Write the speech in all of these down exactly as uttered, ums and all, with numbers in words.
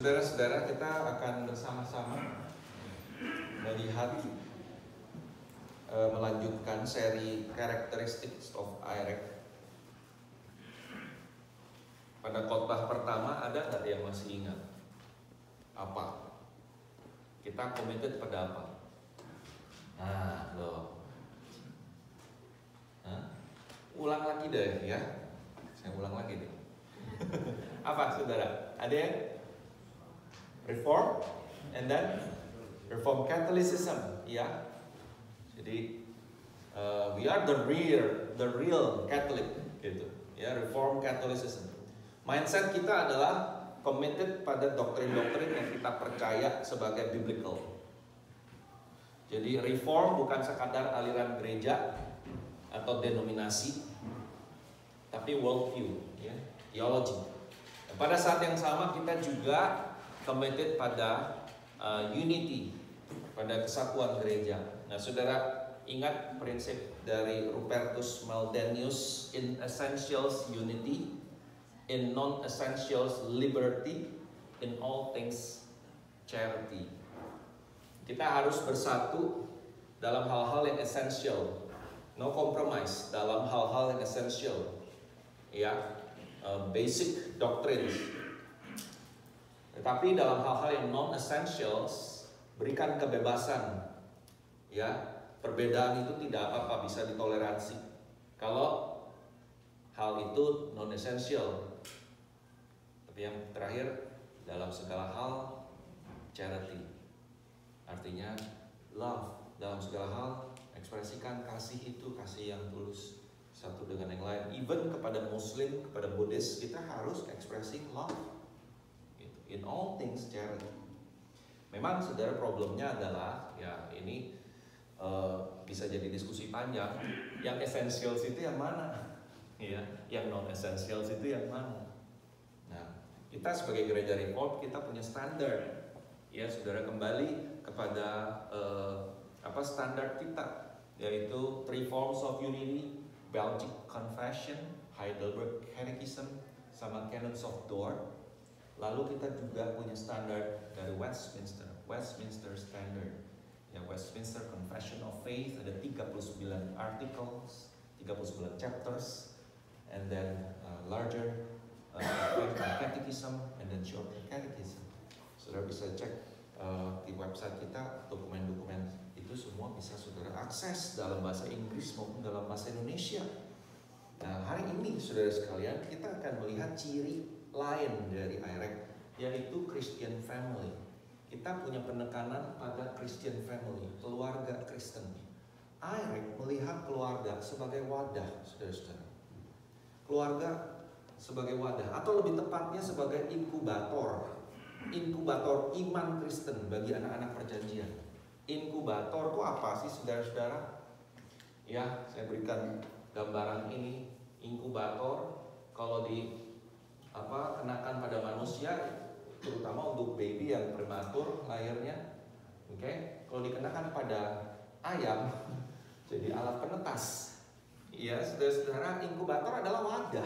Saudara-saudara, kita akan bersama-sama melihat e, melanjutkan seri Characteristics of I R E C T. Pada khotbah pertama ada nggak yang masih ingat? Apa? Kita committed pada apa? Nah, loh. Hah? Ulang lagi deh ya. Saya ulang lagi deh. Apa saudara? Ada yang? Reform, and then Reform Catholicism, ya. Jadi uh, we are the real, the real Catholic, gitu. Ya, Reform Catholicism. Mindset kita adalah committed pada doktrin-doktrin yang kita percaya sebagai biblical. Jadi Reform bukan sekadar aliran gereja atau denominasi, tapi worldview, ya, theology. Dan pada saat yang sama kita juga committed pada uh, unity, pada kesatuan gereja. Nah, saudara ingat prinsip dari Rupertus Maldenius, in essentials unity, in non-essentials liberty, in all things charity. Kita harus bersatu dalam hal-hal yang essential, no compromise dalam hal-hal yang essential, ya, uh, basic doctrines. Tetapi dalam hal-hal yang non-essentials, berikan kebebasan. Ya, perbedaan itu tidak apa-apa, bisa ditoleransi. Kalau hal itu non-essential. Tapi yang terakhir, dalam segala hal, charity. Artinya, love. Dalam segala hal, ekspresikan kasih itu, kasih yang tulus satu dengan yang lain. Even kepada Muslim, kepada Buddhis, kita harus ekspresi love. In all things charity. Memang saudara problemnya adalah, ya ini uh, bisa jadi diskusi panjang. Yang essentials itu yang mana? Ya, yang non essentials itu yang mana? Nah, kita sebagai gereja Reform kita punya standar. Ya, saudara kembali kepada uh, apa standar kita, yaitu Three Forms of Unity, Belgic Confession, Heidelberg Catechism, sama Canons of Dort. Lalu kita juga punya standar dari Westminster, Westminster Standard, ya, Westminster Confession of Faith, ada tiga puluh sembilan articles, tiga puluh sembilan chapters, and then uh, larger uh, catechism, and then short catechism. Saudara bisa cek uh, di website kita, dokumen-dokumen itu semua bisa saudara akses dalam bahasa Inggris maupun dalam bahasa Indonesia. Nah, hari ini saudara sekalian kita akan melihat ciri lain dari I R E C T, yaitu Christian family. Kita punya penekanan pada Christian family, keluarga Kristen. I R E C T melihat keluarga sebagai wadah, saudara-saudara. Keluarga sebagai wadah, atau lebih tepatnya sebagai inkubator. Inkubator iman Kristen bagi anak-anak perjanjian. Inkubator itu apa sih, saudara-saudara? Ya, saya berikan gambaran ini. Inkubator kalau di apa kenakan pada manusia, terutama untuk baby yang prematur lahirnya, oke, okay? Kalau dikenakan pada ayam jadi alat penetas. Ya, saudara-saudara, inkubator adalah wadah,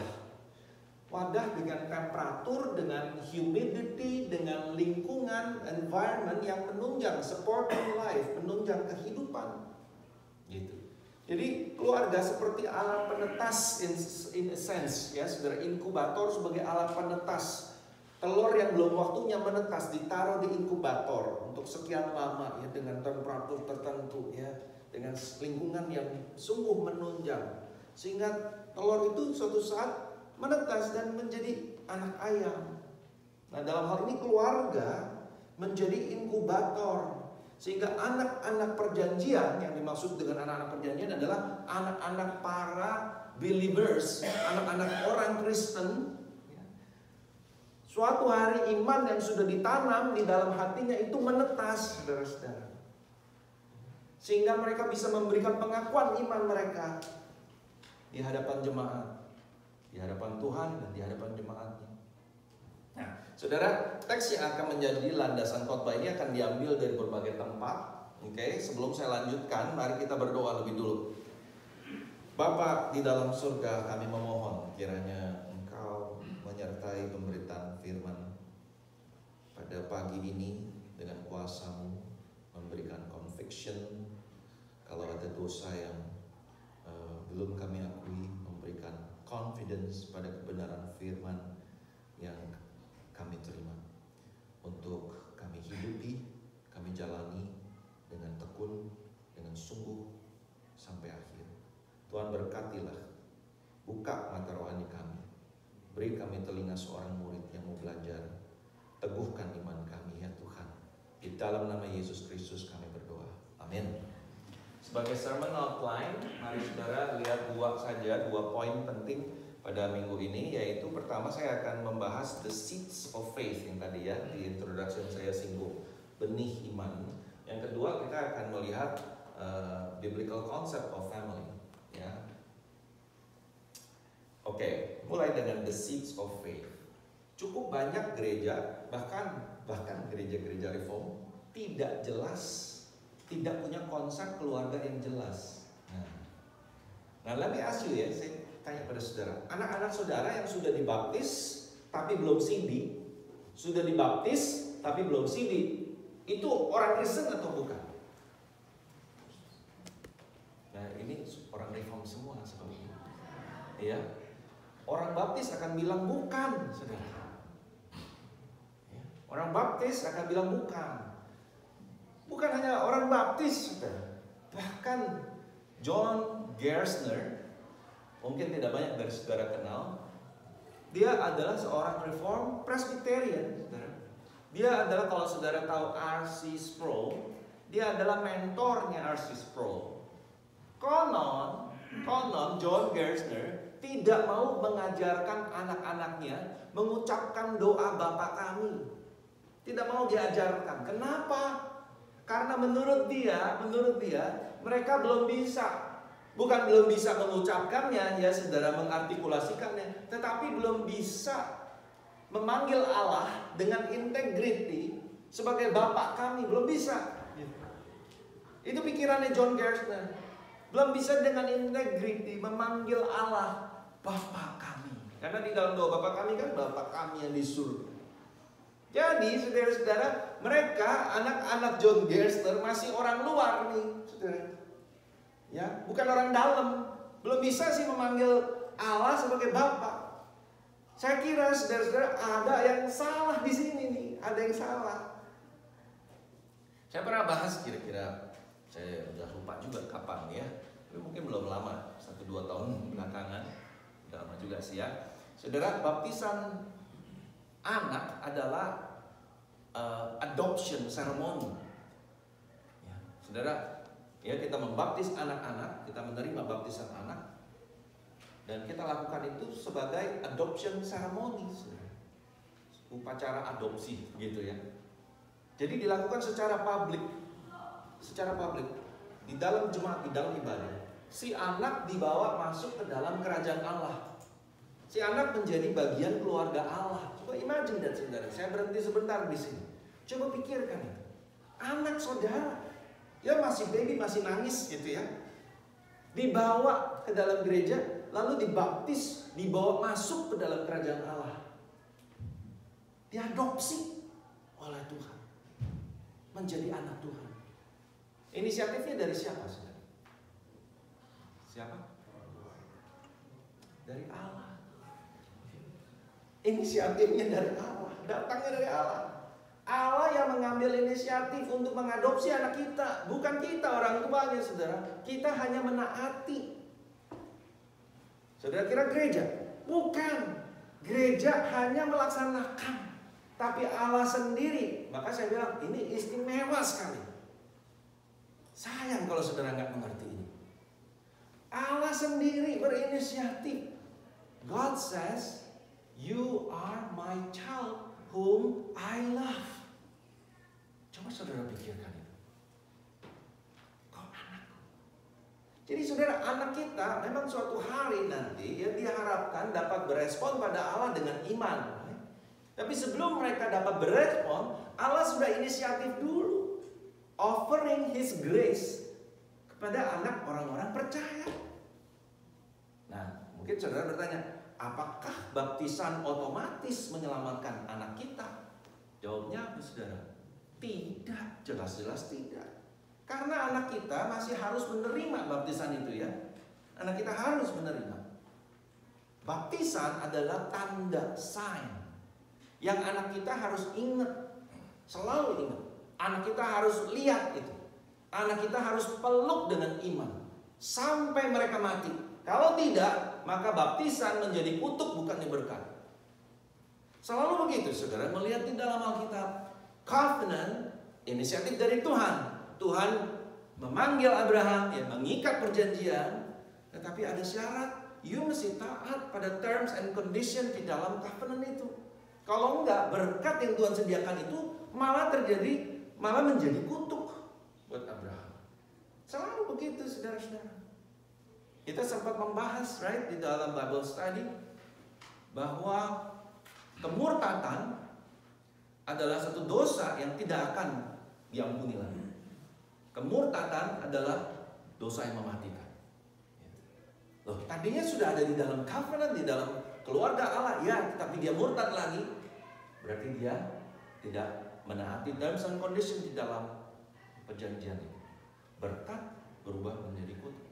wadah dengan temperatur, dengan humidity, dengan lingkungan environment yang menunjang supporting life, menunjang kehidupan, gitu. Jadi keluarga seperti alat penetas in, in a sense, ya saudara. Inkubator sebagai alat penetas. Telur yang belum waktunya menetas ditaruh di inkubator untuk sekian lama, ya, dengan temperatur tertentu, ya, dengan lingkungan yang sungguh menunjang, sehingga telur itu suatu saat menetas dan menjadi anak ayam. Nah, dalam hal ini keluarga menjadi inkubator. Sehingga anak-anak perjanjian, yang dimaksud dengan anak-anak perjanjian adalah anak-anak para believers, anak-anak orang Kristen. Suatu hari iman yang sudah ditanam di dalam hatinya itu menetas, saudara-saudara. Sehingga mereka bisa memberikan pengakuan iman mereka di hadapan jemaat, di hadapan Tuhan dan di hadapan jemaatnya. Nah, saudara, teks yang akan menjadi landasan khotbah ini akan diambil dari berbagai tempat. Oke, okay? Sebelum saya lanjutkan, mari kita berdoa lebih dulu. Bapa di dalam surga, kami memohon kiranya Engkau menyertai pemberitaan firman pada pagi ini dengan kuasa-Mu memberikan conviction kalau ada dosa yang uh, belum kami akui, memberikan confidence pada kebenaran firman yang kami terima untuk kami hidupi, kami jalani dengan tekun, dengan sungguh sampai akhir. Tuhan berkatilah, buka mata rohani kami, beri kami telinga seorang murid yang mau belajar, teguhkan iman kami ya Tuhan. Di dalam nama Yesus Kristus kami berdoa, amin. Sebagai sermon outline, mari saudara lihat dua saja, dua poin penting pada minggu ini, yaitu pertama saya akan membahas the seeds of faith yang tadi ya di introduction saya singgung, benih iman. Yang kedua kita akan melihat uh, biblical concept of family ya. Oke, okay, mulai dengan the seeds of faith. Cukup banyak gereja, bahkan bahkan gereja-gereja reform tidak jelas, tidak punya konsep keluarga yang jelas. Nah, nah let me ask you ya, saya tanya pada saudara, anak-anak saudara yang sudah dibaptis tapi belum sindi, sudah dibaptis tapi belum sindi, itu orang Kristen atau bukan? Nah ini orang reform semua seperti itu, ya. Orang baptis akan bilang bukan, saudara. Ya. Orang baptis akan bilang bukan. Bukan hanya orang baptis, saudara. Bahkan John Gersner, mungkin tidak banyak dari saudara kenal, dia adalah seorang reform Presbyterian, saudara. Dia adalah, kalau saudara tahu R C Sproul, dia adalah mentornya R C Sproul. Konon, konon John Gersner tidak mau mengajarkan anak-anaknya mengucapkan doa Bapa kami. Tidak mau diajarkan. Kenapa? Karena menurut dia, menurut dia, mereka belum bisa. Bukan belum bisa mengucapkannya, ya saudara, mengartikulasikannya, tetapi belum bisa memanggil Allah dengan integrity sebagai Bapa kami. Belum bisa. Itu pikirannya John Gersner. Belum bisa dengan integrity memanggil Allah Bapa kami. Karena di dalam doa Bapa kami kan Bapa kami yang di surga. Jadi saudara-saudara, mereka anak-anak John Gersner masih orang luar nih, saudara. Ya, bukan orang dalam. Belum bisa sih memanggil Allah sebagai Bapa. Saya kira saudara-saudara ada yang salah di sini nih, ada yang salah. Saya pernah bahas kira-kira, saya udah lupa juga kapan ya, tapi mungkin belum lama, satu dua tahun belakangan, udah lama juga sih ya. Saudara, baptisan anak adalah uh, adoption ceremony. Ya, saudara, ya kita membaptis anak-anak, kita menerima baptisan anak, dan kita lakukan itu sebagai adoption ceremony, saudara. Upacara adopsi, gitu ya. Jadi dilakukan secara publik, secara publik di dalam jemaat, di dalam ibadah. Si anak dibawa masuk ke dalam kerajaan Allah. Si anak menjadi bagian keluarga Allah. Coba imagine that, saudara. Saya berhenti sebentar di sini. Coba pikirkan itu. Anak saudara, ya masih baby, masih nangis gitu ya, dibawa ke dalam gereja, lalu dibaptis, dibawa masuk ke dalam kerajaan Allah. Diadopsi oleh Tuhan, menjadi anak Tuhan. Inisiatifnya dari siapa, saudara? Siapa? Dari Allah. Inisiatifnya dari Allah, datangnya dari Allah. Allah yang mengambil inisiatif untuk mengadopsi anak kita, bukan kita orang tuanya, saudara. Kita hanya menaati. Saudara kira gereja? Bukan. Gereja hanya melaksanakan, tapi Allah sendiri. Maka saya bilang ini istimewa sekali. Sayang kalau saudara nggak mengerti ini. Allah sendiri berinisiatif. God says, "You are my child whom I love." Coba saudara pikirkan itu. Kau anakku. Jadi saudara, anak kita memang suatu hari nanti ya diharapkan dapat berespon pada Allah dengan iman. Tapi sebelum mereka dapat berespon, Allah sudah inisiatif dulu, offering His grace kepada anak orang-orang percaya. Nah, mungkin saudara bertanya, apakah baptisan otomatis menyelamatkan anak kita? Jawabnya apa saudara? Tidak, jelas-jelas tidak. Karena anak kita masih harus menerima baptisan itu ya. Anak kita harus menerima. Baptisan adalah tanda, sign, yang anak kita harus ingat, selalu ingat. Anak kita harus lihat itu. Anak kita harus peluk dengan iman sampai mereka mati. Kalau tidak, maka baptisan menjadi kutuk bukannya berkat. Selalu begitu saudara, melihat di dalam Alkitab. Covenant, inisiatif dari Tuhan. Tuhan memanggil Abraham, ya, mengikat perjanjian, tetapi ada syarat. You mesti taat pada terms and condition di dalam covenant itu. Kalau enggak, berkat yang Tuhan sediakan itu malah terjadi, malah menjadi kutuk buat Abraham. Selalu begitu saudara-saudara. Kita sempat membahas, right, di dalam Bible study, bahwa kemurtatan adalah satu dosa yang tidak akan diampuni lagi. Kemurtatan adalah dosa yang mematikan. Loh, tadinya sudah ada di dalam covenant, di dalam keluarga Allah, ya, tapi dia murtad lagi. Berarti dia tidak menaati terms and condition di dalam perjanjian itu. Berkat berubah menjadi kutuk.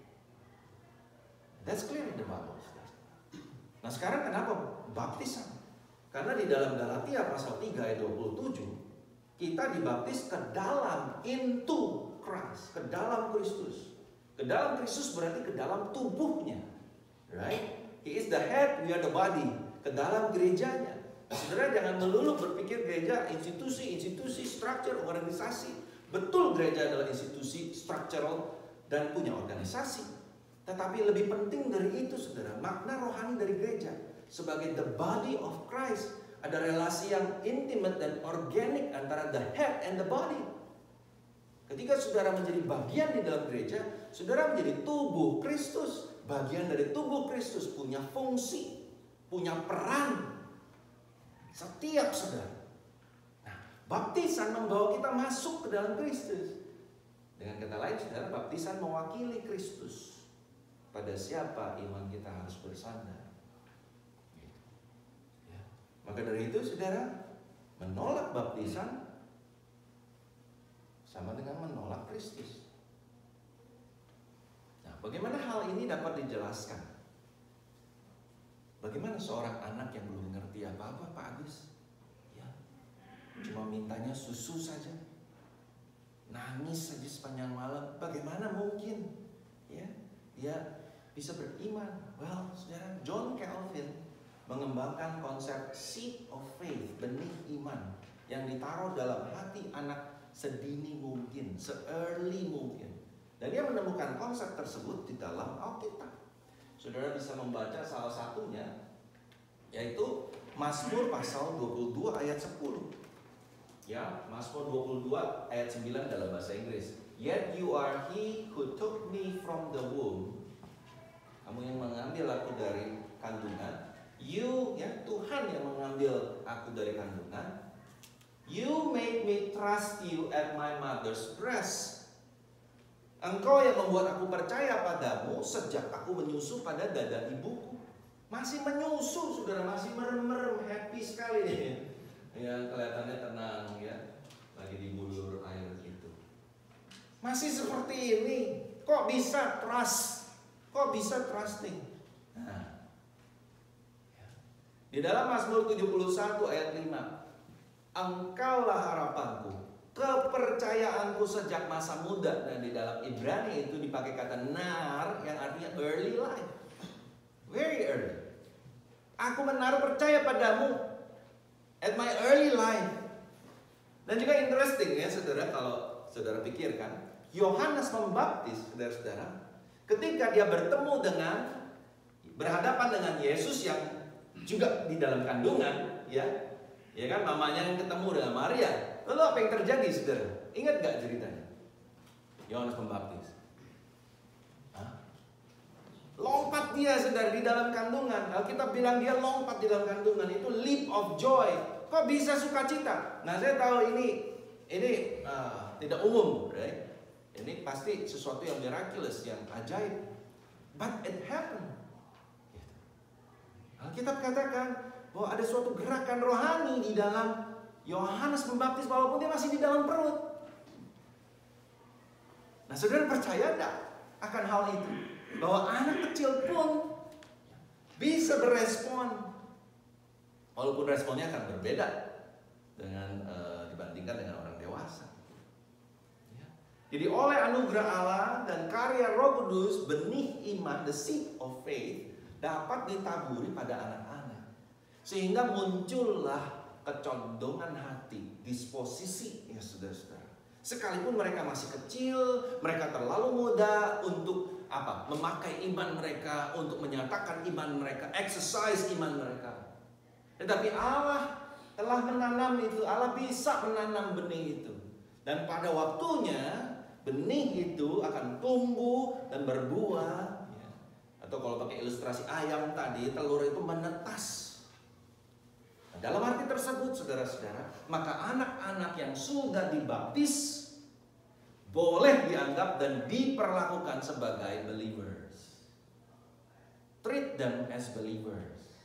That's clear in the Bible. Nah sekarang kenapa baptisan? Karena di dalam Galatia pasal tiga ayat dua puluh tujuh, kita dibaptis ke dalam, into Christ, ke dalam Kristus. Ke dalam Kristus berarti ke dalam tubuhnya, right? He is the head, we are the body. Ke dalam gerejanya. Saudara jangan melulu berpikir gereja institusi, institusi, structure, organisasi. Betul gereja adalah institusi, structural, dan punya organisasi. Tetapi lebih penting dari itu saudara, makna rohani dari gereja sebagai the body of Christ. Ada relasi yang intimate dan organik antara the head and the body. Ketika saudara menjadi bagian di dalam gereja, saudara menjadi tubuh Kristus. Bagian dari tubuh Kristus punya fungsi, punya peran setiap saudara. Nah, baptisan membawa kita masuk ke dalam Kristus. Dengan kata lain, saudara, baptisan mewakili Kristus. Pada siapa iman kita harus bersandar. Ya. Maka dari itu, saudara, menolak baptisan sama dengan menolak Kristus. Nah, bagaimana hal ini dapat dijelaskan? Bagaimana seorang anak yang belum ngerti apa-apa, Pak Agus? Ya, cuma mintanya susu saja, nangis saja sepanjang malam. Bagaimana mungkin? Ya, dia bisa beriman. Well, saudara, John Calvin mengembangkan konsep seed of faith, benih iman yang ditaruh dalam hati anak sedini mungkin, se-early mungkin. Dan dia menemukan konsep tersebut di dalam Alkitab. Saudara bisa membaca salah satunya, yaitu Mazmur pasal dua puluh dua ayat sepuluh. Ya, Mazmur dua puluh dua ayat sembilan dalam bahasa Inggris. Yet you are he who took me from the womb. Kamu yang mengambil aku dari kandungan. You, ya, Tuhan yang mengambil aku dari kandungan. You made me trust you at my mother's breast. Engkau yang membuat aku percaya padamu sejak aku menyusu pada dada ibuku. Masih menyusu, saudara, masih merem-merem, happy sekali nih. Ya, kelihatannya tenang ya, lagi di bulur air gitu. Masih seperti ini, kok bisa trust? Kok bisa trusting? Nah, ya. Di dalam Mazmur tujuh puluh satu ayat lima. Engkaulah harapanku, kepercayaanku sejak masa muda. Dan di dalam Ibrani itu dipakai kata nar yang artinya early life, very early. Aku menaruh percaya padamu at my early life. Dan juga interesting ya saudara, kalau saudara pikirkan, Yohanes Pembaptis, saudara-saudara, ketika dia bertemu dengan, berhadapan dengan Yesus yang juga di dalam kandungan, ya. Ya kan, mamanya yang ketemu dengan Maria. Lalu apa yang terjadi, saudara? Ingat gak ceritanya? Yohanes Pembaptis. Hah? Lompat dia, saudara, di dalam kandungan. Alkitab bilang dia lompat di dalam kandungan. Itu leap of joy. Kok bisa sukacita? Nah, saya tahu ini ini uh, tidak umum, right? Ini pasti sesuatu yang miraculous, yang ajaib. But it happened. Alkitab katakan bahwa ada suatu gerakan rohani di dalam Yohanes Pembaptis walaupun dia masih di dalam perut. Nah, saudara percaya enggak akan hal itu? Bahwa anak kecil pun bisa berespon. Walaupun responnya akan berbeda dengan e, dibandingkan dengan orang dewasa. Ya. Jadi oleh anugerah Allah dan karya Roh Kudus, benih iman, the seed of faith, dapat ditaburi pada anak-anak. Sehingga muncullah kecondongan hati, disposisi, ya saudara-saudara. Sekalipun mereka masih kecil, mereka terlalu muda untuk apa? Memakai iman mereka, untuk menyatakan iman mereka, exercise iman mereka. Tetapi Allah telah menanam itu, Allah bisa menanam benih itu. Dan pada waktunya, benih itu akan tumbuh dan berbuah. Ya. Atau kalau pakai ilustrasi ayam tadi, telur itu menetas. Dalam arti tersebut, saudara-saudara, maka anak-anak yang sudah dibaptis boleh dianggap dan diperlakukan sebagai believers. Treat them as believers.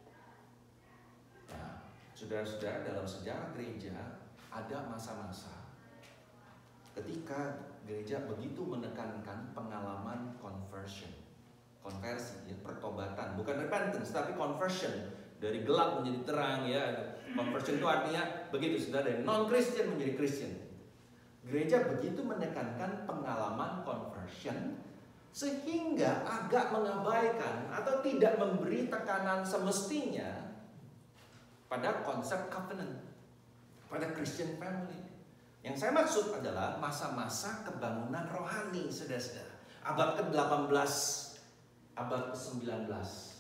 Nah, saudara-saudara, dalam sejarah gereja ada masa-masa ketika gereja begitu menekankan pengalaman conversion, konversi, ya, pertobatan, bukan repentance, tapi conversion. Dari gelap menjadi terang, ya. Conversion itu artinya begitu, sudah dari non-Christian menjadi Christian. Gereja begitu menekankan pengalaman conversion sehingga agak mengabaikan atau tidak memberi tekanan semestinya pada konsep covenant, pada Christian family. Yang saya maksud adalah masa-masa kebangunan rohani, saudara-saudara. Abad ke delapan belas, abad ke sembilan belas.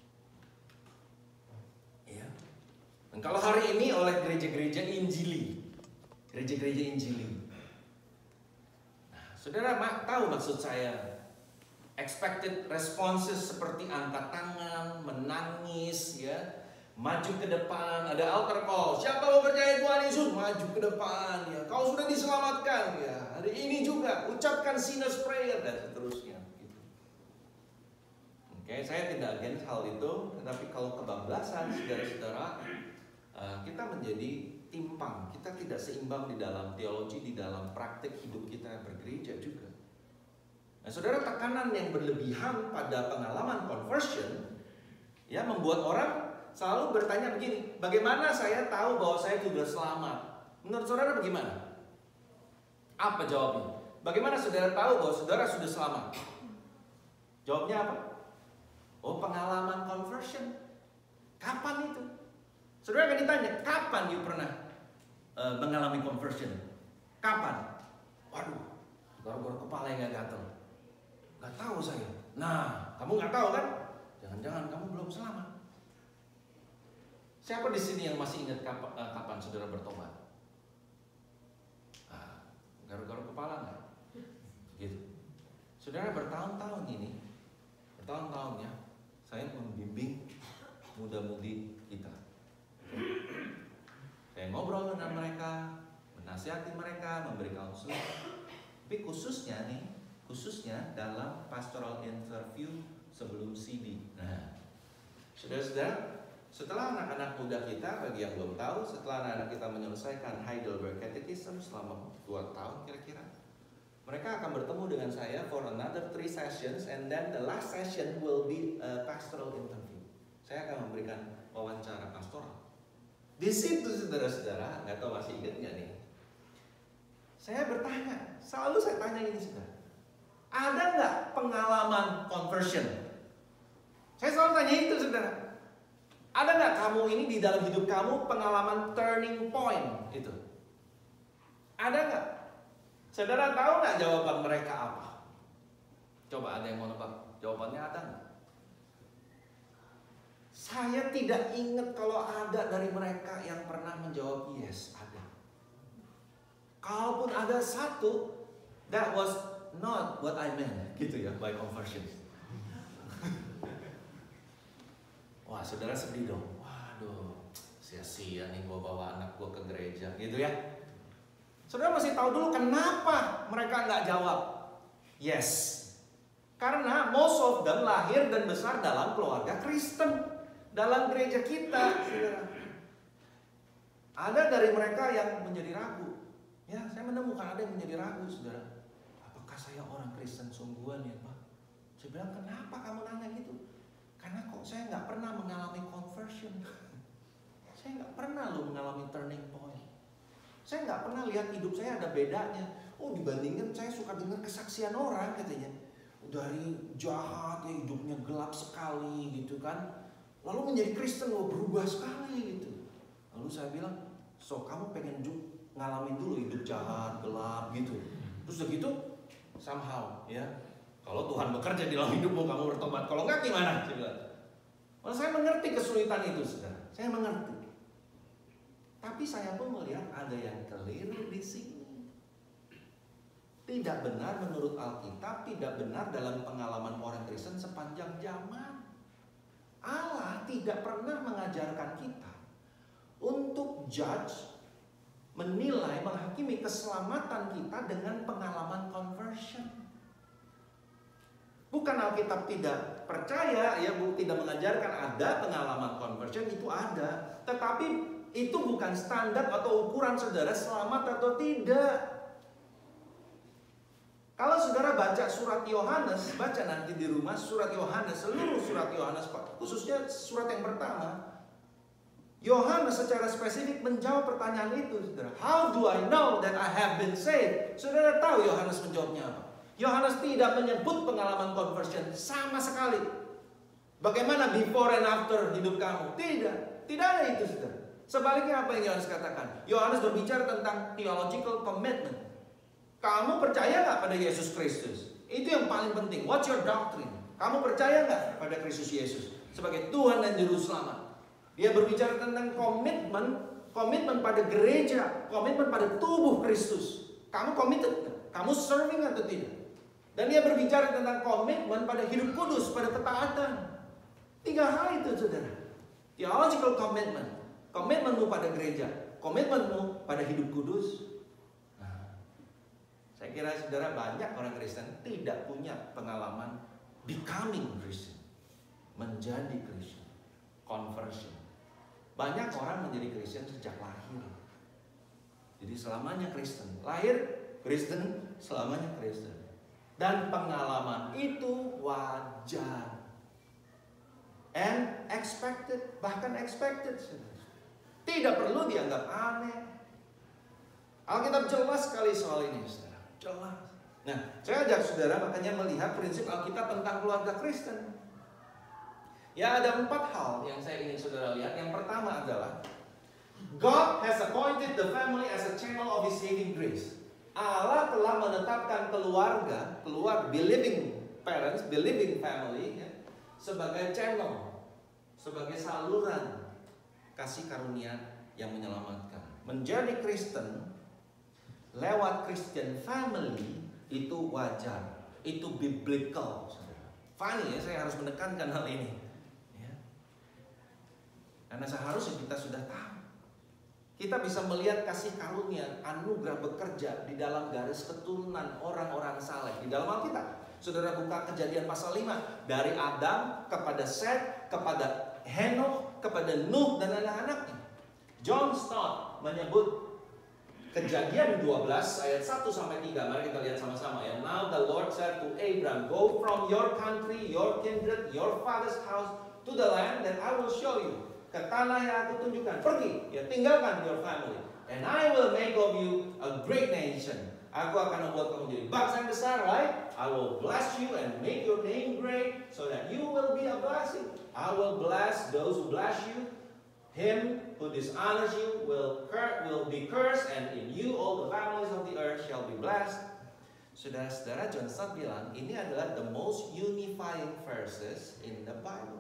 Dan kalau hari ini oleh gereja-gereja Injili, gereja-gereja Injili. Nah, saudara tahu maksud saya, expected responses seperti angkat tangan, menangis, ya, maju ke depan, ada altar call. Siapa mau percaya Tuhan Yesus, maju ke depan, ya. Kau sudah diselamatkan, ya. Hari ini juga ucapkan sinner's prayer dan seterusnya. Gitu. Oke, saya tidak against hal itu, tetapi kalau kebablasan, saudara-saudara, Uh, kita menjadi timpang, kita tidak seimbang di dalam teologi, di dalam praktik hidup kita bergereja juga. Nah, saudara, tekanan yang berlebihan pada pengalaman conversion, ya, membuat orang selalu bertanya begini, bagaimana saya tahu bahwa saya sudah selamat? Menurut saudara bagaimana? Apa jawabnya? Bagaimana saudara tahu bahwa saudara sudah selamat? Jawabnya apa? Oh, pengalaman conversion. Kapan itu? Saudara akan ditanya, kapan you pernah uh, mengalami conversion? Kapan? Waduh, gara-gara kepala yang gak gatel. Gak tahu saya. Nah, kamu gak tahu kan? Jangan-jangan kamu belum selamat. Siapa di sini yang masih ingat kapan, uh, kapan saudara bertobat? Ah, gara-gara kepala gak? Gitu. Saudara, bertahun-tahun ini, bertahun-tahun ya, saya membimbing muda-mudi kita. Saya ngobrol dengan mereka, menasihati mereka, memberi konseling. Tapi khususnya nih, khususnya dalam pastoral interview sebelum C D. Nah, saudara-saudara, setelah anak-anak muda kita, bagi yang belum tahu, setelah anak-anak kita menyelesaikan Heidelberg Catechism selama dua tahun kira-kira, mereka akan bertemu dengan saya for another three sessions, and then the last session will be a pastoral interview. Saya akan memberikan wawancara pastoral. Di situ, saudara-saudara, nggak tahu masih ingat nggak nih? Saya bertanya, selalu saya tanya ini, saudara, ada nggak pengalaman conversion? Saya selalu tanya itu, saudara. Ada nggak kamu ini di dalam hidup kamu pengalaman turning point itu? Ada nggak? Saudara tahu nggak jawaban mereka apa? Coba ada yang mau nebak? Jawabannya ada nggak? Saya tidak ingat kalau ada dari mereka yang pernah menjawab yes, ada. Kalaupun ada satu, that was not what I meant, gitu ya, by conversion. Wah, saudara sedih dong. Waduh, sia-sia nih gua bawa anak gua ke gereja, gitu ya. Saudara mesti tahu dulu kenapa mereka nggak jawab yes. Karena most of them lahir dan besar dalam keluarga Kristen. Dalam gereja kita, saudara. Ada dari mereka yang menjadi ragu. Ya, saya menemukan ada yang menjadi ragu, saudara. Apakah saya orang Kristen sungguhan ya, Pak? Saya bilang, kenapa kamu nanya gitu? Karena kok saya nggak pernah mengalami conversion. Saya nggak pernah loh mengalami turning point. Saya nggak pernah lihat hidup saya ada bedanya. Oh, dibandingkan saya suka dengar kesaksian orang katanya. Dari jahat ya hidupnya gelap sekali gitu kan. Lalu menjadi Kristen, oh berubah sekali gitu. Lalu saya bilang, so kamu pengen ngalamin dulu hidup jahat, gelap gitu. Terus udah gitu, somehow ya, kalau Tuhan bekerja di dalam hidupmu, kamu bertobat. Kalau enggak gimana? Saya bilang. Well, saya mengerti kesulitan itu, saudara. Saya mengerti. Tapi saya pun melihat ada yang keliru di sini. Tidak benar menurut Alkitab, tidak benar dalam pengalaman orang Kristen sepanjang zaman. Allah tidak pernah mengajarkan kita untuk judge, menilai, menghakimi keselamatan kita dengan pengalaman conversion. Bukan Alkitab tidak percaya, ya, bu, tidak mengajarkan ada pengalaman conversion, itu ada. Tetapi itu bukan standar atau ukuran saudara selamat atau tidak. Kalau saudara baca surat Yohanes, baca nanti di rumah surat Yohanes, seluruh surat Yohanes, khususnya surat yang pertama. Yohanes secara spesifik menjawab pertanyaan itu, saudara. How do I know that I have been saved? Saudara tahu Yohanes menjawabnya apa? Yohanes tidak menyebut pengalaman conversion sama sekali. Bagaimana before and after hidup kamu? Tidak, tidak ada itu, saudara. Sebaliknya apa yang Yohanes katakan? Yohanes berbicara tentang theological commitment. Kamu percaya nggak pada Yesus Kristus? Itu yang paling penting. What's your doctrine? Kamu percaya nggak pada Kristus Yesus sebagai Tuhan dan Juru Selamat? Dia berbicara tentang komitmen, komitmen pada gereja, komitmen pada tubuh Kristus. Kamu committed nggak? Kamu serving atau tidak? Dan dia berbicara tentang komitmen pada hidup kudus, pada ketaatan. Tiga hal itu, saudara. Theological commitment, komitmenmu pada gereja, komitmenmu pada hidup kudus. Nah, saya kira saudara banyak orang Kristen tidak punya pengalaman becoming Christian, menjadi Kristen, conversion. Banyak orang menjadi Kristen sejak lahir. Jadi selamanya Kristen. Lahir Kristen, selamanya Kristen. Dan pengalaman itu wajar. And expected, bahkan expected. Tidak perlu dianggap aneh. Alkitab jelas sekali soal ini, saudara. Jelas. Nah, saya ajak saudara makanya melihat prinsip Alkitab tentang keluarga Kristen. Ya, ada empat hal yang saya ingin saudara lihat. Yang pertama adalah God has appointed the family as a channel of His saving grace. Allah telah menetapkan keluarga, keluarga, believing parents, believing family, ya, sebagai channel, sebagai saluran kasih karunia yang menyelamatkan. Menjadi Kristen lewat Christian family itu wajar, itu biblical. Funny ya, saya harus menekankan hal ini. Karena seharusnya kita sudah tahu. Kita bisa melihat kasih karunia, anugerah bekerja di dalam garis keturunan orang-orang saleh. Di dalam Alkitab, saudara buka Kejadian pasal lima. Dari Adam kepada Seth, kepada Henokh, kepada Nuh dan anak-anaknya. John Stott menyebut Kejadian dua belas ayat satu sampai tiga. Mari kita lihat sama-sama ya. Now the Lord said to Abram, go from your country, your kindred, your father's house to the land that I will show you. Ke tanah yang aku tunjukkan. Pergi, ya, tinggalkan your family. And I will make of you a great nation. Aku akan membuat kamu jadi bangsa yang besar, right? I will bless you and make your name great, so that you will be a blessing. I will bless those who bless you. Him who dishonors you will, cur will be cursed, and in you all the families of the earth shall be blessed. Saudara-saudara, John Stott bilang ini adalah the most unifying verses in the Bible.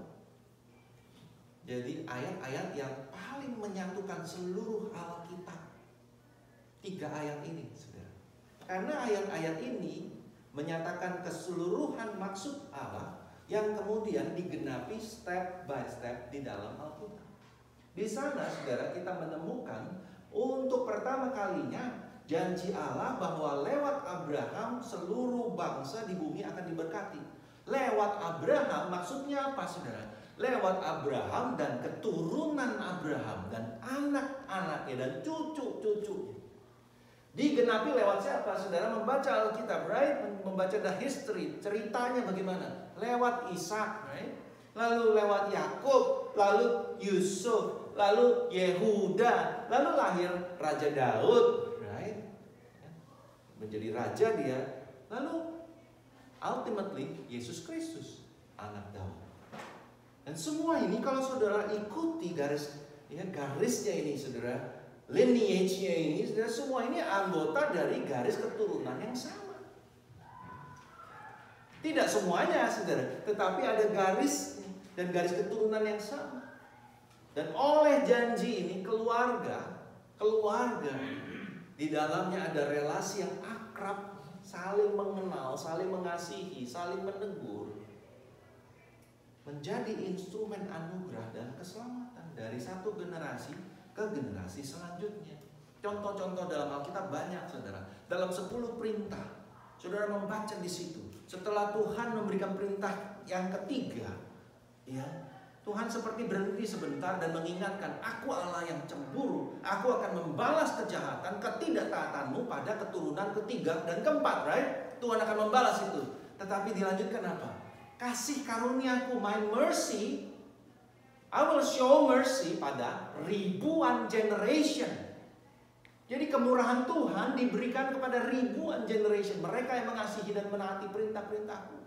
Jadi ayat-ayat yang paling menyatukan seluruh Alkitab. Tiga ayat ini, saudara. Karena ayat-ayat ini menyatakan keseluruhan maksud Allah yang kemudian digenapi step by step di dalam Alkitab. Di sana, saudara, kita menemukan untuk pertama kalinya janji Allah bahwa lewat Abraham seluruh bangsa di bumi akan diberkati. Lewat Abraham maksudnya apa, saudara? lewat Abraham dan keturunan Abraham dan anak-anaknya dan cucu-cucunya. Digenapi lewat siapa? Saudara membaca Alkitab, right? Membaca the history, ceritanya bagaimana? Lewat Ishak, right? Lalu lewat Yakub, lalu Yusuf, lalu Yehuda, lalu lahir Raja Daud, right? Menjadi raja dia. Lalu ultimately Yesus Kristus, anak Daud. Dan semua ini kalau saudara ikuti garis, ya garisnya ini saudara, lineage-nya ini, saudara, semua ini anggota dari garis keturunan yang sama. Tidak semuanya saudara, tetapi ada garis dan garis keturunan yang sama. Dan oleh janji ini keluarga, keluarga di dalamnya ada relasi yang akrab, saling mengenal, saling mengasihi, saling menegur, menjadi instrumen anugerah dan keselamatan dari satu generasi ke generasi selanjutnya. Contoh-contoh dalam Alkitab banyak saudara. Dalam sepuluh perintah, saudara membaca di situ. Setelah Tuhan memberikan perintah yang ketiga, ya, Tuhan seperti berhenti sebentar dan mengingatkan, aku Allah yang cemburu, aku akan membalas kejahatan, ketidaktaatanmu pada keturunan ketiga dan keempat, right? Tuhan akan membalas itu. Tetapi dilanjutkan apa? Kasih karuniaku, my mercy, I will show mercy pada ribuan generation. Jadi kemurahan Tuhan diberikan kepada ribuan generation, mereka yang mengasihi dan menaati perintah-perintahku.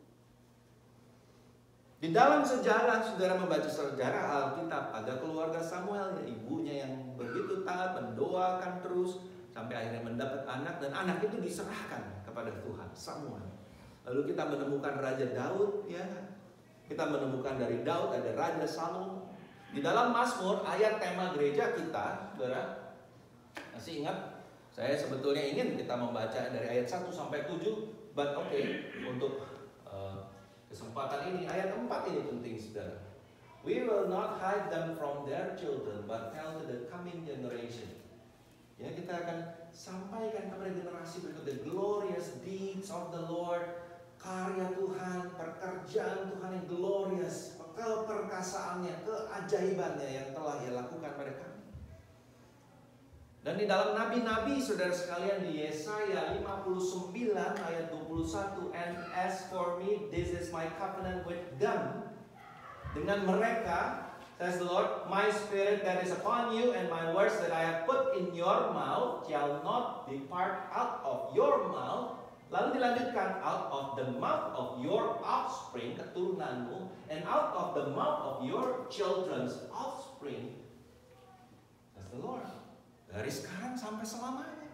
Di dalam sejarah, saudara membaca sejarah Alkitab, ada keluarga Samuel, ibunya yang begitu taat, mendoakan terus, sampai akhirnya mendapat anak, dan anak itu diserahkan kepada Tuhan, Samuel. Lalu kita menemukan Raja Daud, ya. Kita menemukan dari Daud ada Raja Salomo. Di dalam Mazmur, ayat tema gereja kita, saudara, masih ingat? Saya sebetulnya ingin kita membaca dari ayat satu sampai tujuh, but oke, okay, untuk uh, kesempatan ini, ayat empat ini penting, saudara. We will not hide them from their children, but tell to the coming generation. Ya, kita akan sampaikan kepada generasi berikut the glorious deeds of the Lord, karya Tuhan, pekerjaan Tuhan yang glorious, keperkasaannya, keajaibannya yang telah Ia lakukan pada kami. Dan di dalam nabi-nabi, saudara sekalian, di Yesaya lima puluh sembilan ayat dua puluh satu, and as for me, this is my covenant with them. Dengan mereka, says the Lord, my spirit that is upon you and my words that I have put in your mouth shall not depart out of your mouth. Lalu dilanjutkan, out of the mouth of your offspring, keturunanmu, and out of the mouth of your children's offspring, says the Lord. Dari sekarang sampai selamanya.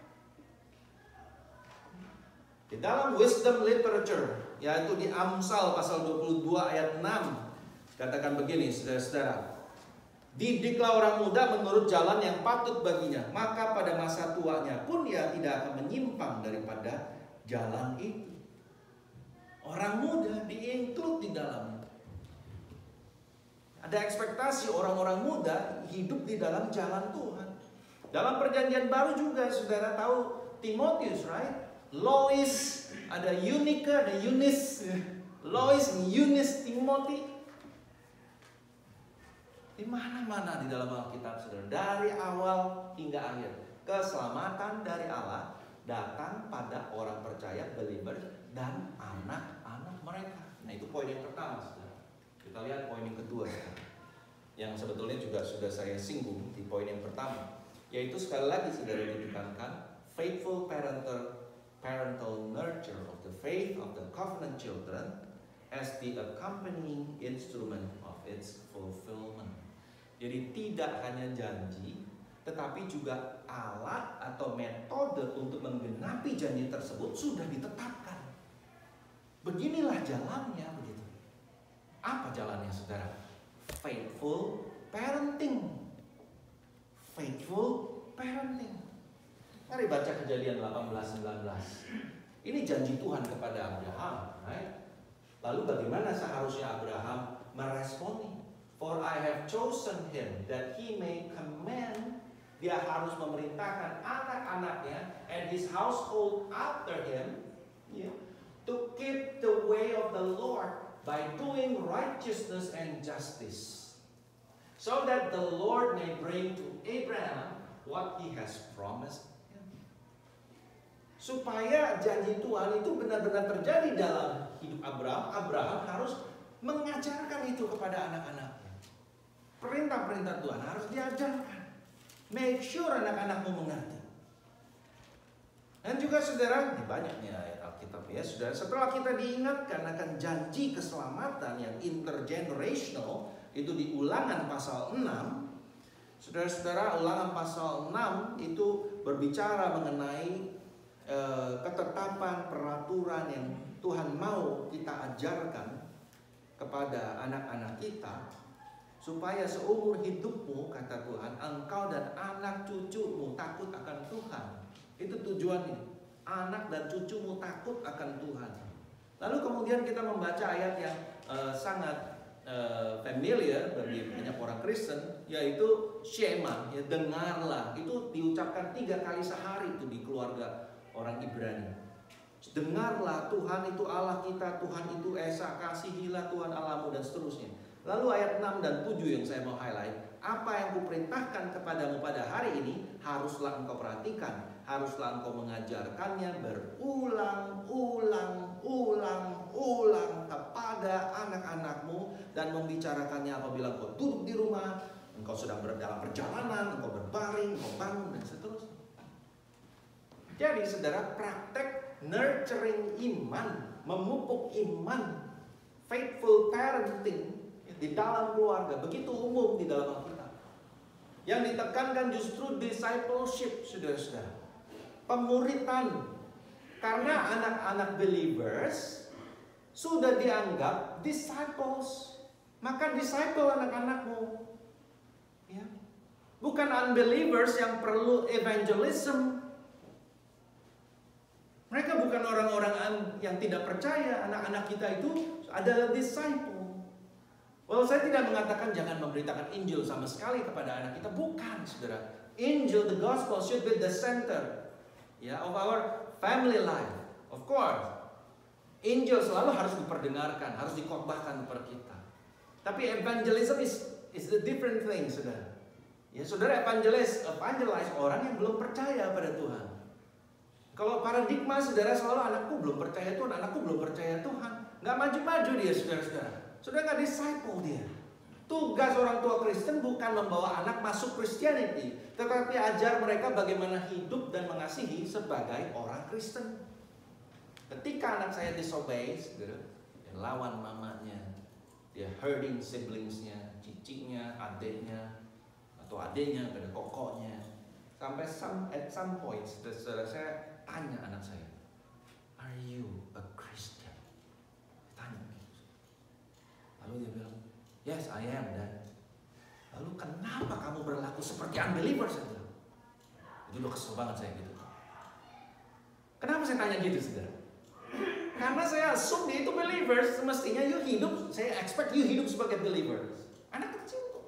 Di dalam wisdom literature, yaitu di Amsal pasal dua puluh dua ayat enam, katakan begini, saudara-saudara. Didiklah orang muda menurut jalan yang patut baginya, maka pada masa tuanya pun ia tidak akan menyimpang daripada jalan itu. Orang muda di-include di dalamnya. Ada ekspektasi orang-orang muda hidup di dalam jalan Tuhan. Dalam perjanjian baru juga, saudara tahu Timotius, right? Lois, ada Eunike, ada Eunice. Lois, Eunice, Timothy. Di mana-mana di dalam Alkitab, saudara, dari awal hingga akhir, keselamatan dari Allah datang pada orang percaya, believers, dan anak-anak mereka. Nah, itu poin yang pertama, saudara. Kita lihat poin yang kedua, saudara, yang sebetulnya juga sudah saya singgung di poin yang pertama, yaitu sekali lagi, saudara, ditekankan faithful parental parental nurture of the faith of the covenant children as the accompanying instrument of its fulfillment. Jadi tidak hanya janji, tetapi juga alat atau metode untuk menggenapi janji tersebut sudah ditetapkan. Beginilah jalannya, begitu. Apa jalannya, saudara? Faithful parenting. Faithful parenting. Mari baca Kejadian delapan belas sembilan belas. Ini janji Tuhan kepada Abraham, right? Lalu bagaimana seharusnya Abraham meresponi? For I have chosen him that he may command. Dia harus memerintahkan anak-anaknya and his household after him, yeah, to keep the way of the Lord, by doing righteousness and justice, so that the Lord may bring to Abram what he has promised him. Supaya janji Tuhan itu benar-benar terjadi dalam hidup Abraham, Abraham harus mengajarkan itu kepada anak-anaknya. Perintah-perintah Tuhan harus diajarkan. Make sure anak-anakmu mengerti. Dan juga saudara, ini banyaknya ayat Alkitab ya, saudara, setelah kita diingatkan akan janji keselamatan yang intergenerational, itu di Ulangan pasal enam. Saudara-saudara, Ulangan pasal enam itu berbicara mengenai eh, ketetapan, peraturan yang Tuhan mau kita ajarkan kepada anak-anak kita, supaya seumur hidupmu, kata Tuhan, engkau dan anak cucumu takut akan Tuhan. Itu tujuannya. Anak dan cucumu takut akan Tuhan. Lalu kemudian kita membaca ayat yang uh, sangat uh, familiar bagi banyak orang Kristen, yaitu Shema, ya, dengarlah. Itu diucapkan tiga kali sehari itu di keluarga orang Ibrani. Dengarlah, Tuhan itu Allah kita, Tuhan itu Esa, kasihilah Tuhan Allahmu, dan seterusnya. Lalu ayat enam dan tujuh yang saya mau highlight. Apa yang kuperintahkan kepadamu pada hari ini, haruslah engkau perhatikan. Haruslah engkau mengajarkannya berulang, ulang, ulang, ulang kepada anak-anakmu, dan membicarakannya apabila engkau duduk di rumah, engkau sedang dalam perjalanan, engkau berbaring, engkau bangun, dan seterusnya. Jadi saudara, praktek nurturing iman, memupuk iman, faithful parenting di dalam keluarga begitu umum di dalam Alkitab. Yang ditekankan justru discipleship, saudara-saudara, pemuritan. Karena anak-anak believers sudah dianggap disciples, maka disciple anak-anakmu, ya. Bukan unbelievers yang perlu evangelism. Mereka bukan orang-orang yang tidak percaya. Anak-anak kita itu adalah disciple. Well, saya tidak mengatakan jangan memberitakan Injil sama sekali kepada anak kita. Bukan, saudara. Injil, the gospel should be the center, ya, of our family life. Of course, Injil selalu harus diperdengarkan, harus dikhotbahkan kepada kita. Tapi evangelism is is the different thing, saudara. Ya, saudara, evangelis, evangelize orang yang belum percaya pada Tuhan. Kalau paradigma, saudara, selalu anakku belum percaya Tuhan, anakku belum percaya Tuhan, nggak maju-maju dia, saudara-saudara. Sudah nggak disciple dia. Tugas orang tua Kristen bukan membawa anak masuk Christianity, tetapi ajar mereka bagaimana hidup dan mengasihi sebagai orang Kristen. Ketika anak saya disobey, dia lawan mamanya, dia hurting siblingsnya, cicingnya, adiknya, atau adiknya pada kokonya, sampai some, at some point, saudara saya tanya anak saya, "Are you a Christian?" Tanya. Lalu dia bilang, "Yes, I am, Dad." Lalu kenapa kamu berlaku seperti unbeliever? Saya bilang. Itu udah kesel banget saya gitu. Kenapa saya tanya gitu, saudara? Karena saya assume dia itu believers. Semestinya you hidup, saya expect you hidup sebagai believers. Anak kecil tuh.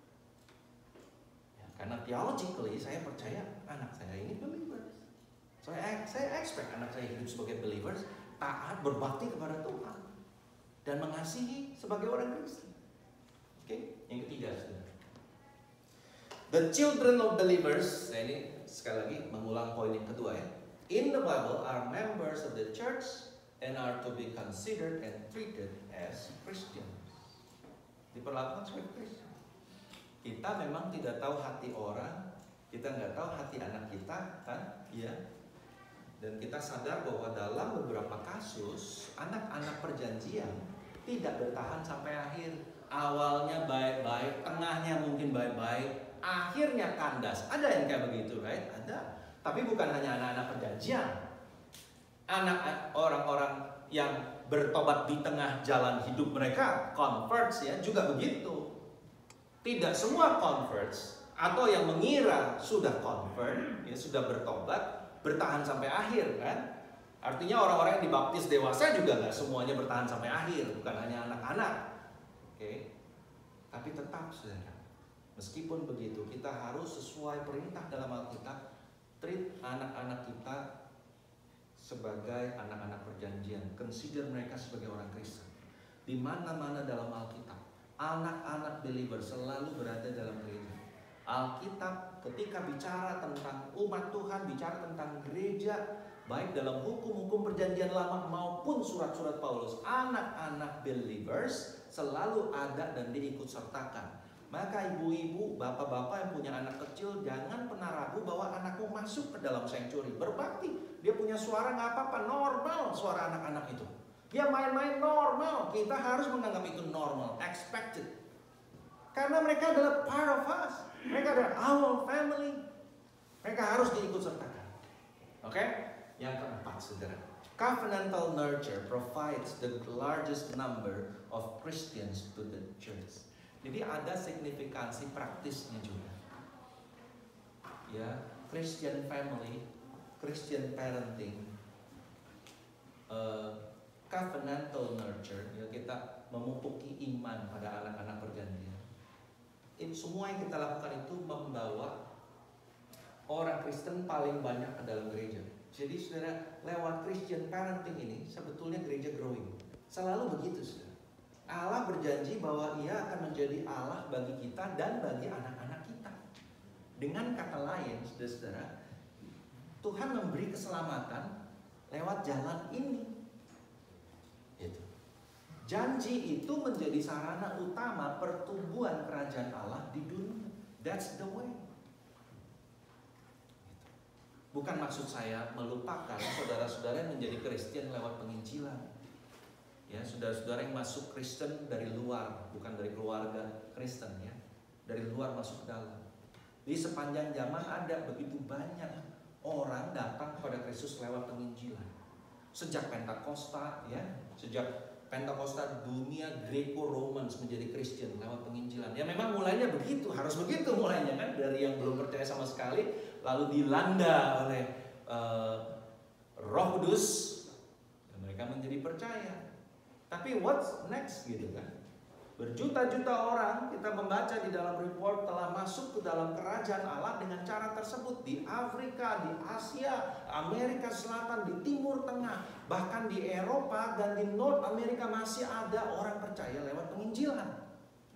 Ya, karena theologically saya percaya anak saya ini believers. So, saya, saya expect anak saya hidup sebagai believers, taat, berbakti kepada Tuhan, dan mengasihi sebagai orang Kristen. Oke, okay? Yang ketiga, saudara. The children of believers. Nah, ini sekali lagi mengulang poin yang kedua ya. In the Bible are members of the church and are to be considered and treated as Christians. Diperlakukan sebagai Kristen. Kita memang tidak tahu hati orang, kita nggak tahu hati anak kita, kan? Ya. Dan kita sadar bahwa dalam beberapa kasus anak-anak perjanjian tidak bertahan sampai akhir. Awalnya baik-baik, tengahnya mungkin baik-baik, akhirnya kandas. Ada yang kayak begitu, right? Ada. Tapi bukan hanya anak-anak perjanjian. Anak orang-orang yang bertobat di tengah jalan hidup mereka, converts ya, juga begitu. Tidak semua converts atau yang mengira sudah convert, ya, sudah bertobat, bertahan sampai akhir, kan? Artinya orang-orang yang dibaptis dewasa juga nggak semuanya bertahan sampai akhir, bukan hanya anak-anak. Oke, okay? Tapi tetap, saudara, meskipun begitu, kita harus sesuai perintah dalam Alkitab, treat anak-anak kita sebagai anak-anak perjanjian, consider mereka sebagai orang Kristen. Di mana-mana dalam Alkitab, anak-anak believer selalu berada dalam gereja. Alkitab ketika bicara tentang umat Tuhan, bicara tentang gereja, baik dalam hukum-hukum perjanjian lama maupun surat-surat Paulus, anak-anak believers selalu ada dan diikut sertakan. Maka ibu-ibu, bapak-bapak yang punya anak kecil, jangan pernah ragu bahwa anakmu masuk ke dalam sanctuary, berbakti. Dia punya suara nggak apa-apa, normal suara anak-anak itu. Dia main-main normal, kita harus menganggap itu normal, expected. Karena mereka adalah part of us, mereka adalah our family. Mereka harus diikut sertakan. Oke? Okay? Yang keempat, saudara, covenantal nurture provides the largest number of Christians to the church. Jadi ada signifikansi praktisnya juga. Ya, Christian family, Christian parenting, uh, covenantal nurture, ya kita memupuki iman pada anak-anak perjanjian. Ini semua yang kita lakukan itu membawa orang Kristen paling banyak ke dalam gereja. Jadi saudara, lewat Christian parenting ini sebetulnya gereja growing. Selalu begitu, saudara. Allah berjanji bahwa Ia akan menjadi Allah bagi kita dan bagi anak-anak kita. Dengan kata lain, saudara-saudara, Tuhan memberi keselamatan lewat jalan ini. Itu. Janji itu menjadi sarana utama pertumbuhan kerajaan Allah di dunia. That's the way. Bukan maksud saya melupakan saudara-saudara yang menjadi Kristen lewat penginjilan. Ya, saudara-saudara yang masuk Kristen dari luar, bukan dari keluarga Kristen ya. Dari luar masuk ke dalam. Di sepanjang zaman ada begitu banyak orang datang kepada Kristus lewat penginjilan. Sejak Pentakosta ya, sejak Pentakosta dunia Greco-Romans menjadi Kristen lewat penginjilan. Ya memang mulainya begitu, harus begitu mulainya kan, dari yang belum percaya sama sekali lalu dilanda oleh uh, Roh Kudus dan mereka menjadi percaya. Tapi what's next gitu kan? Berjuta-juta orang kita membaca di dalam report telah masuk ke dalam kerajaan Allah dengan cara tersebut. Di Afrika, di Asia, Amerika Selatan, di Timur Tengah, bahkan di Eropa dan di North Amerika masih ada orang percaya lewat penginjilan.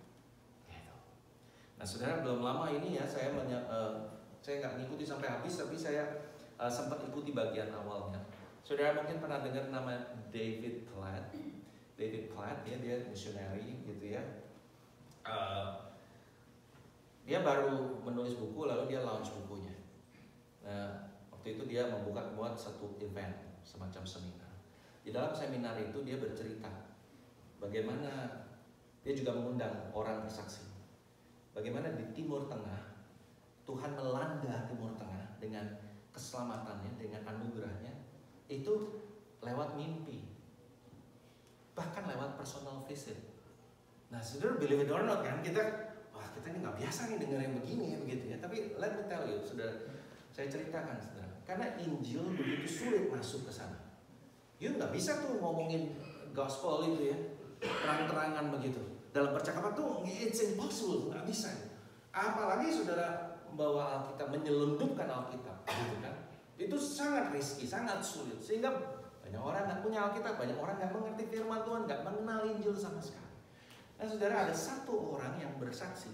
Nah saudara, belum lama ini ya saya menya, uh, saya nggak ngikuti sampai habis, tapi saya uh, sempat ikuti bagian awalnya. Saudara mungkin pernah dengar nama David Platt. David Platt ya, dia misioneri gitu ya. Uh, dia baru menulis buku lalu dia launch bukunya. Nah, waktu itu dia membuka buat satu event semacam seminar. Di dalam seminar itu dia bercerita bagaimana dia juga mengundang orang bersaksi. Bagaimana di Timur Tengah Tuhan melanda Timur Tengah dengan keselamatannya, dengan anugerahnya itu lewat mimpi. Bahkan lewat personal visit. Nah, saudara, believe it or not kan, kita, wah kita ini nggak biasa nih dengar yang begini ya begitu ya. Tapi let me tell you, saudara, saya ceritakan saudara, karena Injil begitu sulit masuk ke sana. You nggak bisa tuh ngomongin gospel itu ya, terang-terangan begitu. Dalam percakapan tuh it's impossible, nggak bisa. Apalagi saudara membawa Alkitab, menyelundupkan Alkitab, gitu kan? Itu sangat risky, sangat sulit, sehingga banyak orang nggak punya Alkitab, banyak orang nggak mengerti firman Tuhan, nggak mengenal Injil sama sekali. Nah saudara, ada satu orang yang bersaksi.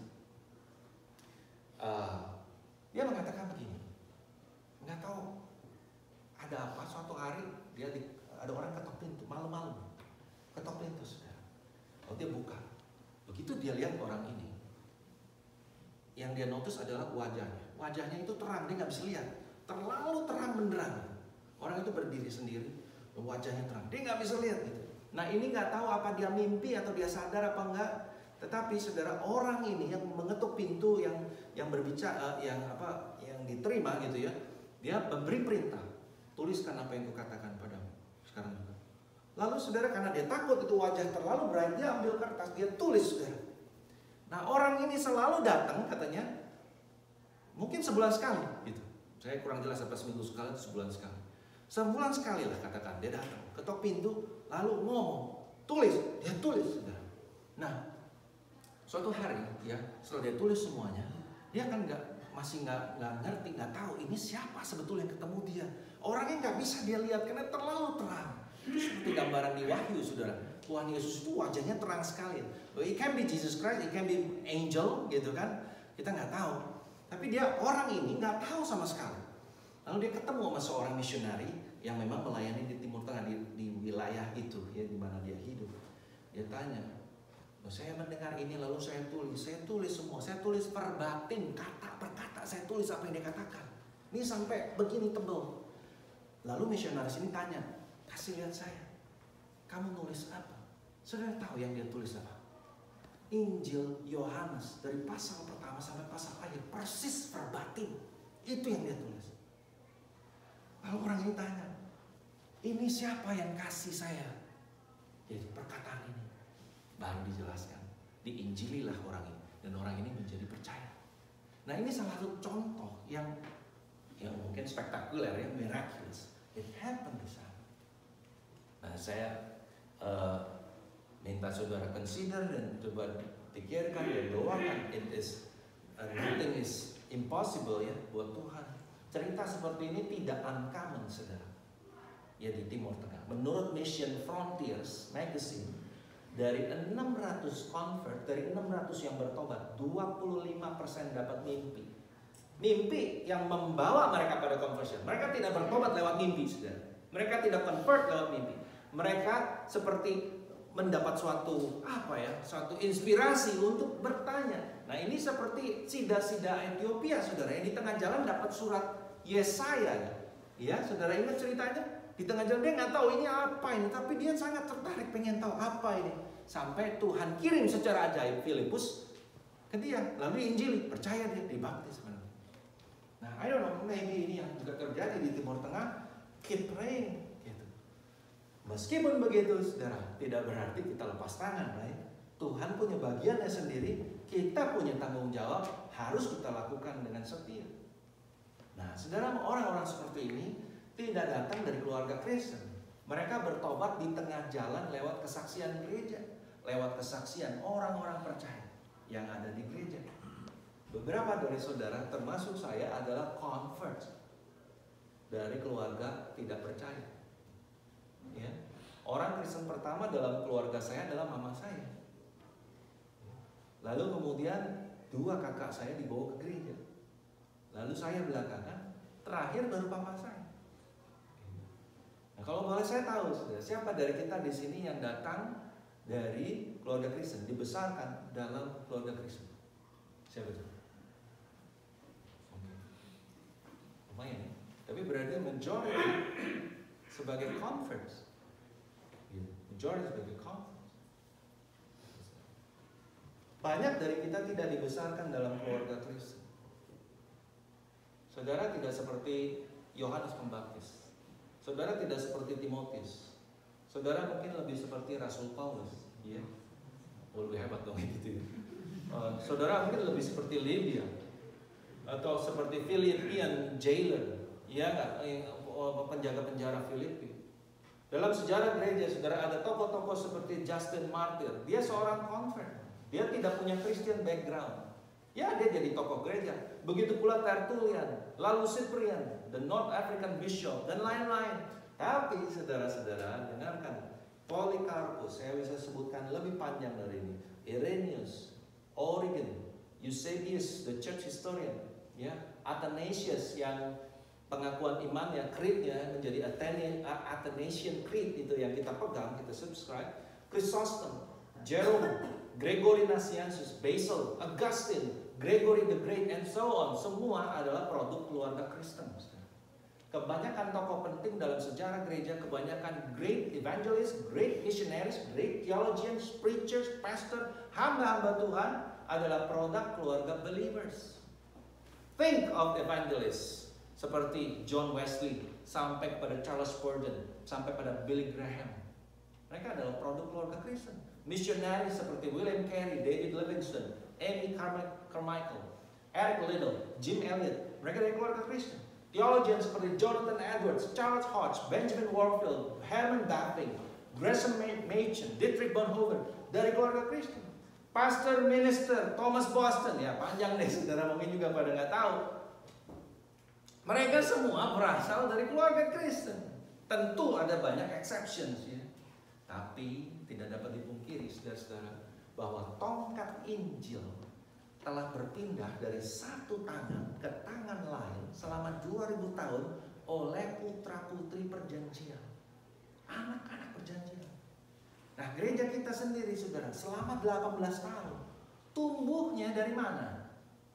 Uh, dia mengatakan begini, nggak tahu ada apa, suatu hari dia di, ada orang ketok pintu, malam-malam ketok pintu saudara. Oh dia buka, begitu dia lihat orang ini, yang dia notice adalah wajahnya. Wajahnya itu terang, dia nggak bisa lihat, terlalu terang benderang. Orang itu berdiri sendiri. Wajahnya terang, dia nggak bisa lihat gitu. Nah ini nggak tahu apa dia mimpi atau dia sadar apa enggak. Tetapi saudara, orang ini yang mengetuk pintu, yang yang berbicara, yang apa, yang diterima gitu ya, dia memberi perintah, tuliskan apa yang kukatakan padamu sekarang juga. Lalu saudara, karena dia takut itu wajah terlalu bright, dia ambil kertas, dia tulis saudara. Nah orang ini selalu datang katanya, mungkin sebulan sekali gitu. Saya kurang jelas apa seminggu sekali atau sebulan sekali. Sebulan sekali lah katakan, dia datang, ketok pintu, lalu ngomong, tulis, dia tulis. Nah, suatu hari ya, setelah dia tulis semuanya, dia kan nggak masih nggak nggak ngerti, nggak tahu ini siapa sebetulnya yang ketemu dia. Orangnya nggak bisa dia lihat karena terlalu terang. Itu seperti gambaran di Wahyu, saudara. Tuhan Yesus itu wajahnya terang sekali. It can be Jesus Christ, it can be angel gitu kan. Kita nggak tahu. Tapi dia orang ini nggak tahu sama sekali. Lalu dia ketemu sama seorang misionari yang memang melayani di Timur Tengah, di, di wilayah itu ya di mana dia hidup. Dia tanya, oh, saya mendengar ini lalu saya tulis, saya tulis semua, saya tulis verbatim kata per kata, saya tulis apa yang dia katakan. Ini sampai begini tebal. Lalu misionaris ini tanya, kasih lihat saya, kamu nulis apa? Saudara tahu yang dia tulis apa? Injil Yohanes dari pasal pertama sampai pasal akhir, persis verbatim. Itu yang dia tulis. Lalu orang ini tanya, ini siapa yang kasih saya? Jadi perkataan ini baru dijelaskan, diinjililah orang ini dan orang ini menjadi percaya. Nah ini salah satu contoh yang yang mungkin spektakuler ya, miraculous. It happened di sana. Nah saya uh, minta saudara consider dan coba pikirkan dan doakan. It is uh, nothing is impossible ya buat Tuhan. Cerita seperti ini tidak uncommon saudara. Ya di Timur Tengah. Menurut Mission Frontiers Magazine, dari enam ratus convert, dari enam ratus yang bertobat, dua puluh lima persen dapat mimpi. Mimpi yang membawa mereka pada conversion. Mereka tidak bertobat lewat mimpi, saudara. Mereka tidak convert lewat mimpi. Mereka seperti mendapat suatu apa ya, suatu inspirasi untuk bertanya. Nah ini seperti sida-sida Ethiopia, saudara, yang di tengah jalan dapat surat Yesaya. Ya, saudara ingat ceritanya? Di tengah jalan dia nggak tahu ini apa ini, tapi dia sangat tertarik pengen tahu apa ini. Sampai Tuhan kirim secara ajaib Filipus ke dia, lalu Injili, percaya dia, dibaptis. Nah, I don't know, maybe ini yang juga terjadi di Timur Tengah. Keep praying, gitu. Meskipun begitu, saudara, tidak berarti kita lepas tangan, right? Tuhan punya bagiannya sendiri, kita punya tanggung jawab, harus kita lakukan dengan setia. Nah, saudara, orang-orang seperti ini tidak datang dari keluarga Kristen. Mereka bertobat di tengah jalan lewat kesaksian gereja, lewat kesaksian orang-orang percaya yang ada di gereja. Beberapa dari saudara, termasuk saya, adalah convert dari keluarga tidak percaya. Ya. Orang Kristen pertama dalam keluarga saya adalah mama saya. Lalu kemudian dua kakak saya dibawa ke gereja. Lalu saya belakangan, terakhir baru papa saya. Nah, kalau boleh saya tahu, saudara, siapa dari kita di sini yang datang dari keluarga Kristen, dibesarkan dalam keluarga Kristen? Siapa itu? Lumayan ya. Tapi berarti majority sebagai converts. Majority sebagai converts. Banyak dari kita tidak dibesarkan dalam keluarga Kristen. Saudara tidak seperti Yohanes Pembaptis. Saudara tidak seperti Timotius. Saudara mungkin lebih seperti Rasul Paulus. Ya. Oh, lebih hebat dong gitu ya. Uh, saudara mungkin lebih seperti Lydia. Atau seperti Philippian jailer, ya nggak, penjaga penjara Filipi. Dalam sejarah gereja, saudara, ada tokoh-tokoh seperti Justin Martyr. Dia seorang convert, dia tidak punya Christian background. Ya, dia jadi tokoh gereja. Begitu pula Tertullian, lalu Cyprian, the North African Bishop, dan lain-lain. Tapi, saudara-saudara, dengarkan. Polycarpus, saya bisa sebutkan lebih panjang dari ini. Irenaeus, Origen, Eusebius, the church historian, ya, Athanasius yang pengakuan imannya, creed-nya menjadi Athanasian Creed, itu yang kita pegang, kita subscribe. Chrysostom, Jerome, Gregory Nazianzus, Basil, Augustine, Gregory the Great, and so on. Semua adalah produk keluarga Kristen. Kebanyakan tokoh penting dalam sejarah gereja, kebanyakan great evangelists, great missionaries, great theologians, preachers, pastor, hamba-hamba Tuhan adalah produk keluarga believers. Think of evangelists seperti John Wesley sampai kepada Charles Spurgeon, sampai pada Billy Graham. Mereka adalah produk keluarga Kristen. Missionaries seperti William Carey, David Livingstone, Amy Carmichael, Eric Liddell, Jim Elliot, mereka dari keluarga Kristen. Theologians seperti Jonathan Edwards, Charles Hodge, Benjamin Warfield, Herman Bavinck, Gresham Machen, Dietrich Bonhoeffer, dari keluarga Kristen. Pastor Minister Thomas Boston, ya panjang deh, saudara mungkin juga pada nggak tahu. Mereka semua berasal dari keluarga Kristen. Tentu ada banyak exceptions ya. Tapi tidak dapat dipungkiri saudara-saudara bahwa tongkat Injil telah berpindah dari satu tangan ke tangan lain selama dua ribu tahun oleh putra-putri perjanjian, anak-anak perjanjian. Nah, gereja kita sendiri saudara selama delapan belas tahun tumbuhnya dari mana?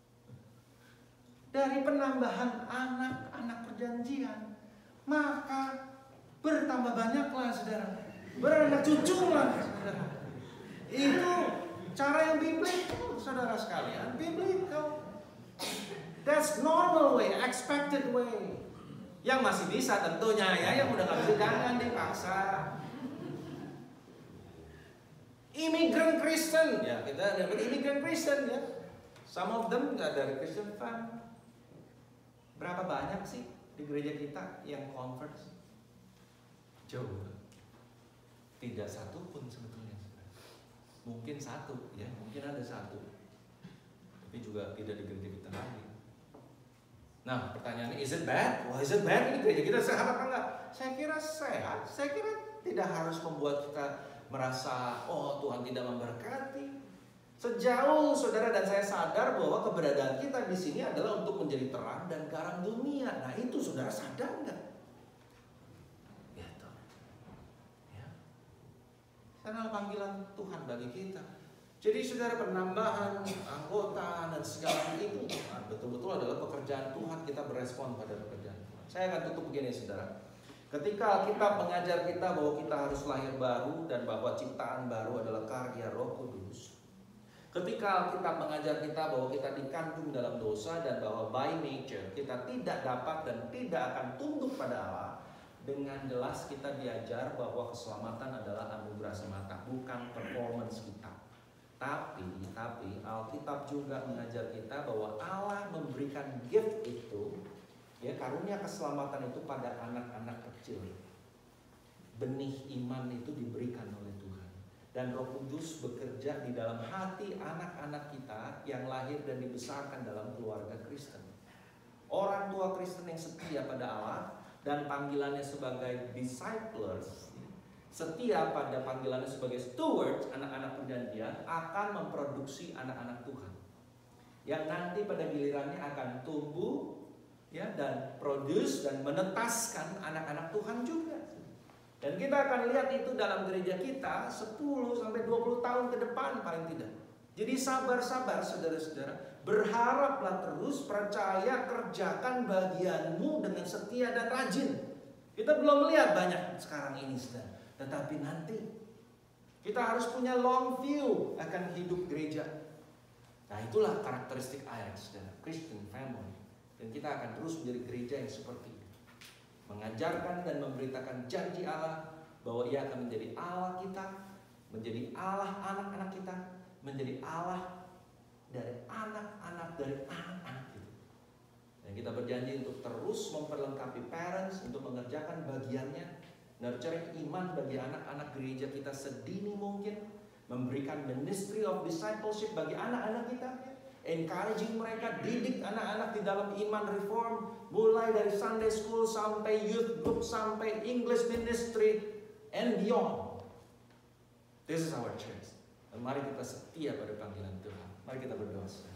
Dari penambahan anak-anak perjanjian. Maka bertambah banyaklah saudara, beranak cuculah saudara. Itu cara yang biblical saudara sekalian, biblical. That's normal way, expected way. Yang masih bisa tentunya ya, yang udah nggak bisa jangan dipaksa. Immigrant Kristen, ya kita dapat immigrant Kristen ya. Some of them nggak dari Christian family. Berapa banyak sih di gereja kita yang convert? Jauh. Tidak satu pun sebetulnya. Mungkin satu ya, mungkin ada satu. Tapi juga tidak di gereja kita lagi. Nah, pertanyaannya, is it bad? Wah, is it bad? Ini gereja kita sehat apa enggak? Saya kira sehat. Saya kira tidak harus membuat kita merasa, oh Tuhan tidak memberkati. Sejauh saudara dan saya sadar bahwa keberadaan kita di sini adalah untuk menjadi terang dan garam dunia. Nah, itu saudara sadar enggak? Gitu. Ya. Karena panggilan Tuhan bagi kita. Jadi saudara, penambahan anggota dan segala itu nah, betul-betul adalah pekerjaan Tuhan. Kita berespon pada pekerjaan Tuhan. Saya akan tutup begini saudara. Ketika Alkitab mengajar kita bahwa kita harus lahir baru dan bahwa ciptaan baru adalah karya Roh Kudus. Ketika Alkitab mengajar kita bahwa kita dikandung dalam dosa dan bahwa by nature kita tidak dapat dan tidak akan tunduk pada Allah, dengan jelas kita diajar bahwa keselamatan adalah anugerah semata, bukan performance kita. Tapi, tapi Alkitab juga mengajar kita bahwa Allah memberikan gift itu, ya karunia keselamatan itu pada anak-anak kecil. Benih iman itu diberikan oleh Tuhan. Dan Roh Kudus bekerja di dalam hati anak-anak kita yang lahir dan dibesarkan dalam keluarga Kristen. Orang tua Kristen yang setia pada Allah dan panggilannya sebagai disciples, setia pada panggilannya sebagai stewards, anak-anak perjanjian, akan memproduksi anak-anak Tuhan yang nanti pada gilirannya akan tumbuh ya dan produce dan menetaskan anak-anak Tuhan juga. Dan kita akan lihat itu dalam gereja kita sepuluh sampai dua puluh tahun ke depan paling tidak. Jadi sabar-sabar saudara-saudara, berharaplah terus, percaya, kerjakan bagianmu dengan setia dan rajin. Kita belum melihat banyak sekarang ini saudara. Tetapi nanti kita harus punya long view akan hidup gereja. Nah, itulah karakteristik I R E C T, Christian family. Dan kita akan terus menjadi gereja yang seperti ini, mengajarkan dan memberitakan janji Allah bahwa Ia akan menjadi Allah kita, menjadi Allah anak-anak kita, menjadi Allah dari anak-anak dari anak-anak kita. Dan kita berjanji untuk terus memperlengkapi parents untuk mengerjakan bagiannya, nurturing iman bagi anak-anak gereja kita sedini mungkin, memberikan ministry of discipleship bagi anak-anak kita, encouraging mereka, didik anak-anak di dalam iman reform, mulai dari Sunday school sampai youth group sampai English ministry and beyond. This is our church. Dan mari kita setia pada panggilan Tuhan. Mari kita berdoa.